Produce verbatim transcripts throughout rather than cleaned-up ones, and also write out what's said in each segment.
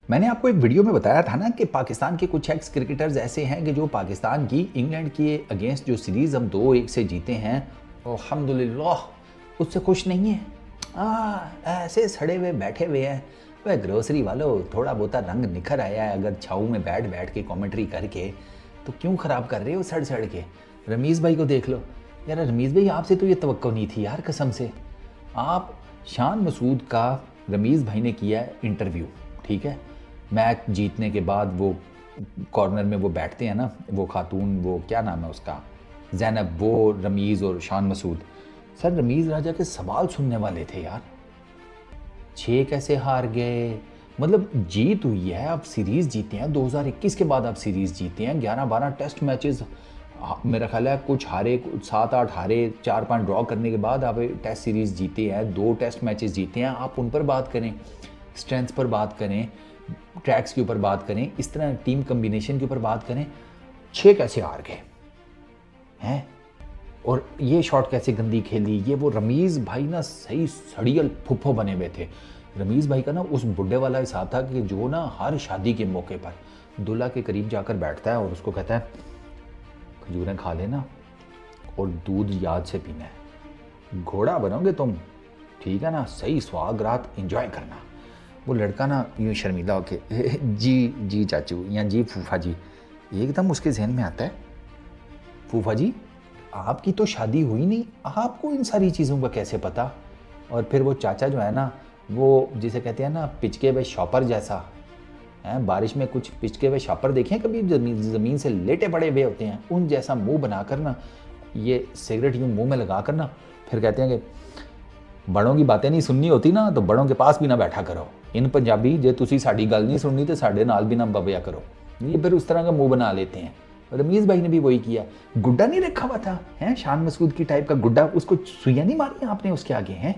मैंने आपको एक वीडियो में बताया था ना कि पाकिस्तान के कुछ एक्स क्रिकेटर्स ऐसे हैं कि जो पाकिस्तान की इंग्लैंड के अगेंस्ट जो सीरीज़ हम दो एक से जीते हैं अल्हम्दुलिल्लाह उससे खुश नहीं है। आ, ऐसे सड़े हुए बैठे हुए हैं। वह ग्रोसरी वालों, थोड़ा बहुत रंग निखर आया है अगर छाऊ में बैठ बैठ के कमेंट्री करके, तो क्यों ख़राब कर रहे हो सड़ सड़ के। रमीज़ भाई को देख लो यार। रमीज़ भाई आपसे तो ये तवक्को नहीं थी यार, कसम से। आप शान मसूद का रमीज़ भाई ने किया इंटरव्यू, ठीक है, मैच जीतने के बाद वो कॉर्नर में वो बैठते हैं ना, वो खातून, वो क्या नाम है उसका, ज़ैनब, वो रमीज़ और शान मसूद। सर रमीज़ राजा के सवाल सुनने वाले थे यार। छः कैसे हार गए, मतलब जीत हुई है, आप सीरीज़ जीते हैं दो हज़ार इक्कीस के बाद, आप सीरीज़ जीते हैं ग्यारह बारह टेस्ट मैचेस, मेरा ख्याल है कुछ हारे, कुछ सात आठ हारे, चार पाँच ड्रॉ करने के बाद आप टेस्ट सीरीज़ जीते हैं, दो टेस्ट मैचेस जीते हैं। आप उन पर बात करें, स्ट्रेंथ पर बात करें, ट्रैक्स के ऊपर बात करें, इस तरह टीम कम्बिनेशन के ऊपर बात करें। छः कैसे हार गए हैं, और ये शॉट कैसे गंदी खेली, ये वो रमीज़ भाई ना सही सड़ियल फुफ्फो बने हुए थे। रमीज़ भाई का ना उस बुढ़े वाला हिसाब था कि जो ना हर शादी के मौके पर दूल्हा के करीब जाकर बैठता है और उसको कहता है खजूरें खा लेना और दूध याद से पीना है, घोड़ा बनोगे तुम, ठीक है ना, सही सुहाग रात एंजॉय करना। वो लड़का ना यूँ शर्मिला होके जी जी चाचू या जी फूफा जी, एकदम उसके जहन में आता है फूफा जी आपकी तो शादी हुई नहीं, आपको इन सारी चीज़ों का कैसे पता। और फिर वो चाचा जो है ना, वो जिसे कहते हैं ना पिचके हुए शॉपर जैसा है, बारिश में कुछ पिचके हुए शॉपर देखे हैं कभी, ज़मीन ज़मीन से लेटे पड़े हुए होते हैं, उन जैसा मुंह बनाकर ना, ये सिगरेट यूँ मुंह में लगा कर ना, फिर कहते हैं कि बड़ों की बातें नहीं सुननी होती ना तो बड़ों के पास भी ना बैठा करो। इन पंजाबी जे तुसी साड़ी गल नहीं सुननी तो साढ़े नाल भी ना बवया करो। ये फिर उस तरह का मुंह बना लेते हैं। रमीज़ भाई ने भी वही किया। गुड्डा नहीं रखा हुआ था हैं, शान मसूद की टाइप का गुड्डा, उसको सुइयां नहीं मारी आपने उसके आगे हैं।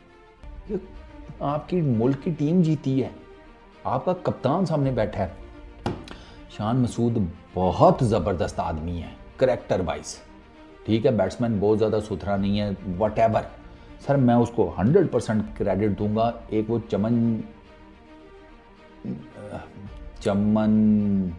आपकी मुल्क की टीम जीती है, आपका कप्तान सामने बैठा है। शान मसूद बहुत ज़बरदस्त आदमी है करैक्टर वाइज, ठीक है, बैट्समैन बहुत ज़्यादा सुथरा नहीं है, वट एवर। सर मैं उसको हंड्रेड परसेंट क्रेडिट दूंगा। एक वो चमन चमन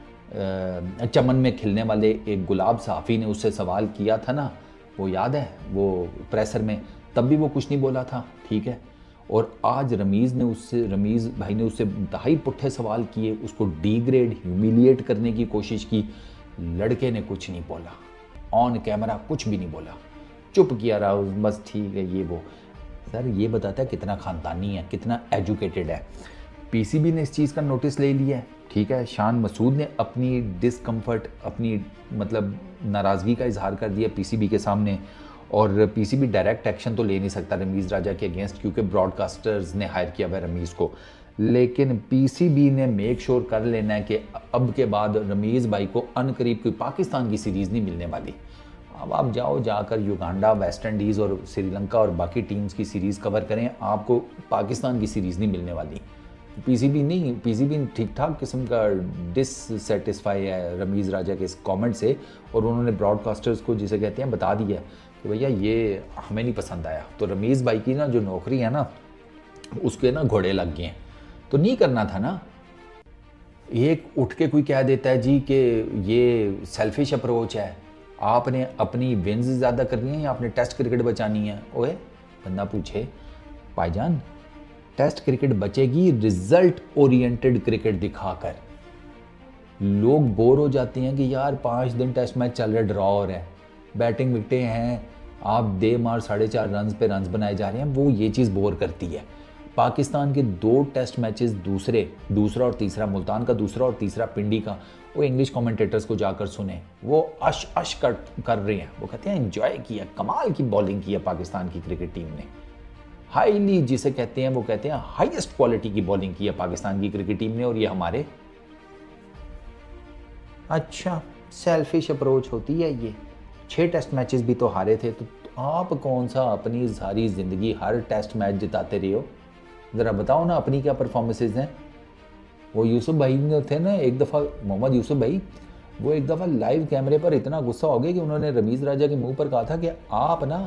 चमन में खिलने वाले एक गुलाब सहाफ़ी ने उससे सवाल किया था ना, वो याद है, वो प्रेसर में, तब भी वो कुछ नहीं बोला था, ठीक है। और आज रमीज़ ने उससे रमीज़ भाई ने उससे इंतहाई पुट्ठे सवाल किए, उसको डिग्रेड ह्यूमिलिएट करने की कोशिश की। लड़के ने कुछ नहीं बोला, ऑन कैमरा कुछ भी नहीं बोला, चुप किया रहा, बस ठीक है ये वो। सर ये बताता है कितना ख़ानदानी है, कितना एजुकेटेड है। पीसीबी ने इस चीज़ का नोटिस ले लिया है, ठीक है। शान मसूद ने अपनी डिसकम्फर्ट, अपनी मतलब नाराज़गी का इजहार कर दिया पीसीबी के सामने, और पीसीबी डायरेक्ट एक्शन तो ले नहीं सकता रमीज़ राजा के अगेंस्ट क्योंकि ब्रॉडकास्टर्स ने हायर किया हुआ है रमीज़ को, लेकिन पीसीबी ने मेक श्योर कर लेना है कि अब के बाद रमीज़ भाई को अनकरीब कोई पाकिस्तान की सीरीज़ नहीं मिलने वाली। अब आप जाओ जाकर युगांडा, वेस्ट इंडीज़ और श्रीलंका और बाकी टीम्स की सीरीज़ कवर करें, आपको पाकिस्तान की सीरीज़ नहीं मिलने वाली। पीसीबी नहीं, पीसीबी ठीक ठाक किस्म का डिससेटिस्फाई है रमीज़ राजा के इस कमेंट से, और उन्होंने ब्रॉडकास्टर्स को जिसे कहते हैं बता दिया कि भैया ये हमें नहीं पसंद आया। तो रमीज़ भाई की ना जो नौकरी है ना, उसके ना घोड़े लग गए हैं, तो नहीं करना था ना। एक उठ के कोई कह देता है जी कि ये सेल्फिश अप्रोच है, आपने अपनी विन्स ज़्यादा करनी है या आपने टेस्ट क्रिकेट बचानी है। ओए बंदा पूछे भाईजान, टेस्ट क्रिकेट बचेगी रिजल्ट ओरिएंटेड क्रिकेट दिखाकर। लोग बोर हो जाते हैं कि यार पाँच दिन टेस्ट मैच चल रहा, ड्रॉ हो रहा है, बैटिंग विकटें हैं, आप दे मार साढ़े चार रन पे रन बनाए जा रहे हैं, वो ये चीज़ बोर करती है। पाकिस्तान के दो टेस्ट मैचेस, दूसरे दूसरा और तीसरा, मुल्तान का दूसरा और तीसरा पिंडी का, वो इंग्लिश कमेंटेटर्स को जाकर सुने, वो अश अश कर कर रहे हैं, वो कहते हैं एंजॉय किया, कमाल की बॉलिंग की है पाकिस्तान की क्रिकेट टीम ने, हाईली जिसे कहते हैं, वो कहते हैं हाईएस्ट क्वालिटी की बॉलिंग की है पाकिस्तान की क्रिकेट टीम ने, और ये हमारे। अच्छा सेल्फिश अप्रोच होती है ये। छः टेस्ट मैचेस भी तो हारे थे, तो आप कौन सा अपनी सारी ज़िंदगी हर टेस्ट मैच जिताते रहे हो, ज़रा बताओ ना अपनी क्या परफॉर्मेंसेज हैं। वो यूसुफ भाई ने थे ना एक दफ़ा, मोहम्मद यूसुफ भाई, वो एक दफ़ा लाइव कैमरे पर इतना गुस्सा हो गया कि उन्होंने रमीज़ राजा के मुंह पर कहा था कि आप ना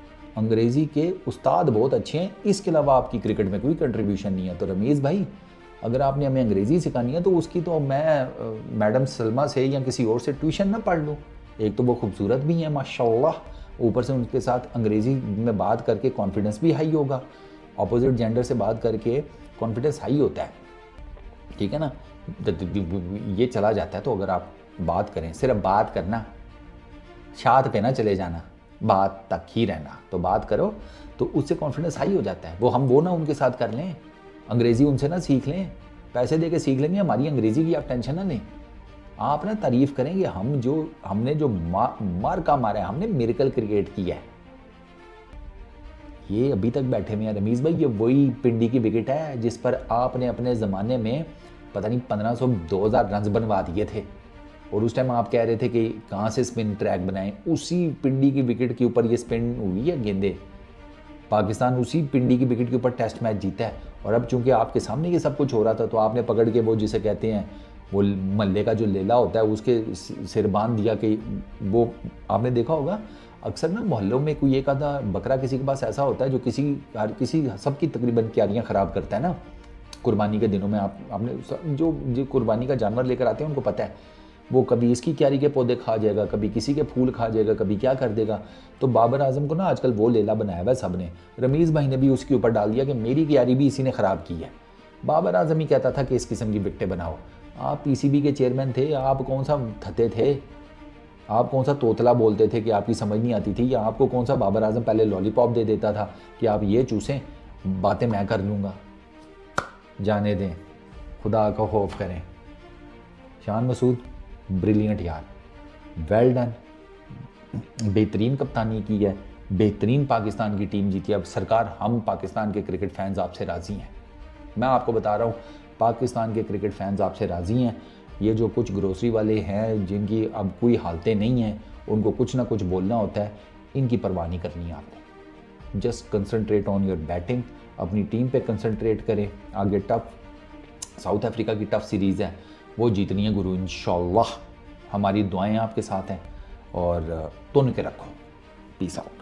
अंग्रेज़ी के उस्ताद बहुत अच्छे हैं, इसके अलावा आपकी क्रिकेट में कोई कंट्रीब्यूशन नहीं है। तो रमीज़ भाई अगर आपने हमें अंग्रेज़ी सिखानी है तो उसकी तो मैं मैडम सलमा से या किसी और से ट्यूशन ना पढ़ लूँ। एक तो वो खूबसूरत भी हैं माशाल्लाह, ऊपर से उनके साथ अंग्रेज़ी में बात करके कॉन्फिडेंस भी हाई होगा। अपोजिट जेंडर से बात करके कॉन्फिडेंस हाई होता है, ठीक है ना। ये चला जाता है। तो अगर आप बात करें, सिर्फ बात करना, शात पे ना चले जाना, बात तक ही रहना, तो बात करो तो उससे कॉन्फिडेंस हाई हो जाता है। वो हम वो ना उनके साथ कर लें, अंग्रेज़ी उनसे ना सीख लें, पैसे दे के सीख लेंगे हमारी अंग्रेज़ी की, आप टेंशन ना लें। आप ना तारीफ़ करेंगे हम जो हमने जो मा, मार का मारा है, हमने मिरेकल क्रिएट किया है। ये अभी तक बैठे हुए हैं रमीज़ भाई, ये वही पिंडी की विकेट है जिस पर आपने अपने ज़माने में पता नहीं पंद्रह सौ दो हज़ार रन बनवा दिए थे, और उस टाइम आप कह रहे थे कि कहाँ से स्पिन ट्रैक बनाएं। उसी पिंडी की विकेट के ऊपर ये स्पिन हुई है गेंदे। पाकिस्तान उसी पिंडी की विकेट के ऊपर टेस्ट मैच जीता है। और अब चूंकि आपके सामने ये सब कुछ हो रहा था तो आपने पकड़ के वो जिसे कहते हैं वो मल्ले का जो लेला होता है उसके सिर बांध दिया कि वो, आपने देखा होगा अक्सर ना मोहल्लों में कोई एक आधा बकरा किसी के पास ऐसा होता है जो किसी किसी सबकी तकरीबन क्यारियाँ ख़राब करता है ना। कुर्बानी के दिनों में आप आपने जो जो कुर्बानी का जानवर लेकर आते हैं उनको पता है, वो कभी इसकी क्यारी के पौधे खा जाएगा, कभी किसी के फूल खा जाएगा, कभी क्या कर देगा। तो बाबर आजम को ना आजकल वो लेला बनाया हुआ है सब ने। रमीज़ भाई ने भी उसके ऊपर डाल दिया कि मेरी क्यारी भी इसी ने ख़राब की है। बाबर आजम ही कहता था कि इस किस्म की विकटें बनाओ। आप पीसीबी के चेयरमैन थे, आप कौन सा थते थे, आप कौन सा तोतला बोलते थे कि आपकी समझ नहीं आती थी, या आपको कौन सा बाबर आजम पहले लॉलीपॉप दे देता था कि आप ये चूसें, बातें मैं कर लूँगा। जाने दें, खुदा का खौफ करें। शान मसूद ब्रिलियंट यार, वेल डन, बेहतरीन कप्तानी की है, बेहतरीन पाकिस्तान की टीम जीती है। अब सरकार हम पाकिस्तान के क्रिकेट फैंस आपसे राज़ी हैं। मैं आपको बता रहा हूँ पाकिस्तान के क्रिकेट फैंस आपसे राज़ी हैं। ये जो कुछ ग्रोसरी वाले हैं जिनकी अब कोई हालतें नहीं हैं, उनको कुछ ना कुछ बोलना होता है, इनकी परवाह नहीं करनी है आपने। Just concentrate on your batting, अपनी टीम पे कंसंट्रेट करें। आगे टफ साउथ अफ्रीका की टफ सीरीज़ है, वो जीतनी है गुरु इंशाल्लाह। हमारी दुआएं आपके साथ हैं और तुन के रखो। Peace out.